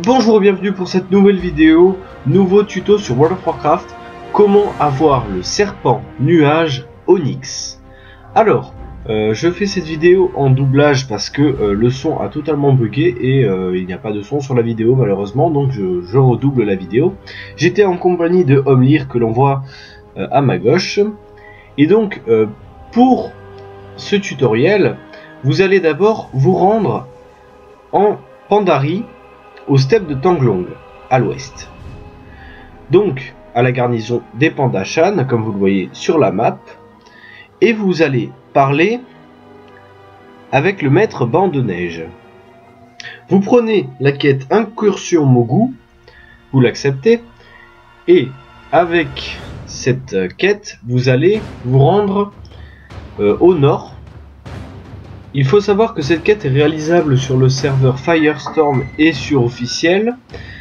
Bonjour et bienvenue pour cette nouvelle vidéo, nouveau tuto sur World of Warcraft, comment avoir le serpent nuage Onyx. Alors, je fais cette vidéo en doublage parce que le son a totalement bugué et il n'y a pas de son sur la vidéo malheureusement, donc je redouble la vidéo. J'étais en compagnie de Homlir que l'on voit à ma gauche, et donc pour ce tutoriel, vous allez d'abord vous rendre en Pandarie, aux steppes de Tanglong, à l'ouest. Donc, à la garnison des Pandashan, comme vous le voyez sur la map, et vous allez parler avec le maître Ban de Neige. Vous prenez la quête Incursion Mogu, vous l'acceptez, et avec cette quête, vous allez vous rendre au nord. Il faut savoir que cette quête est réalisable sur le serveur Firestorm et sur officiel.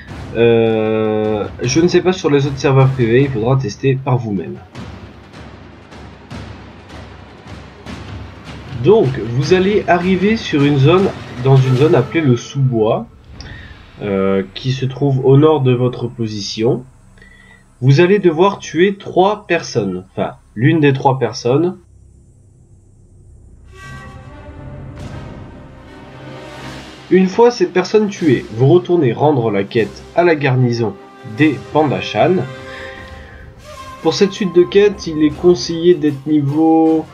Je ne sais pas sur les autres serveurs privés, il faudra tester par vous-même. Donc, vous allez arriver sur une zone, dans une zone appelée le sous-bois, qui se trouve au nord de votre position. Vous allez devoir tuer 3 personnes, enfin, l'une des 3 personnes. Une fois cette personne tuée, vous retournez rendre la quête à la garnison des Pandashan. Pour cette suite de quêtes, il est conseillé d'être niveau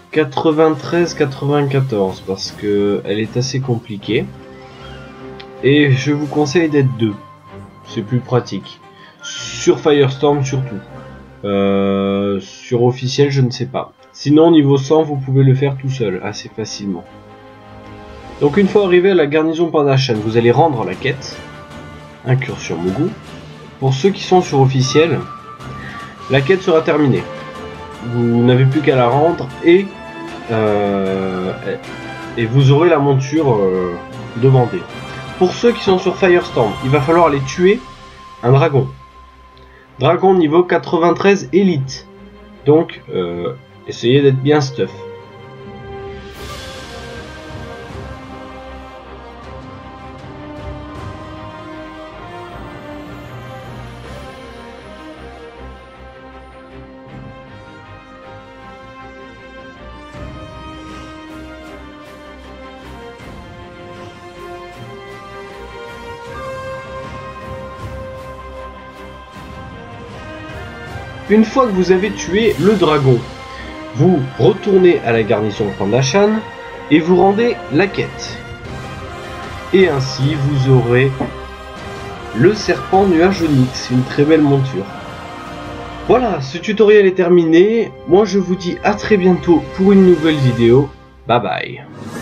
93-94 parce que elle est assez compliquée. Et je vous conseille d'être 2. C'est plus pratique. Sur Firestorm surtout. Sur officiel, je ne sais pas. Sinon, niveau 100, vous pouvez le faire tout seul, assez facilement. Donc une fois arrivé à la garnison Pandashan, vous allez rendre la quête Incursion Mogu. Pour ceux qui sont sur officiel, la quête sera terminée. Vous n'avez plus qu'à la rendre et vous aurez la monture demandée. Pour ceux qui sont sur Firestorm, il va falloir aller tuer un dragon. Dragon niveau 93 élite. Donc essayez d'être bien stuff. Une fois que vous avez tué le dragon, vous retournez à la garnison Pandashan et vous rendez la quête. Et ainsi vous aurez le serpent nuage Onyx, une très belle monture. Voilà, ce tutoriel est terminé. Moi je vous dis à très bientôt pour une nouvelle vidéo. Bye bye.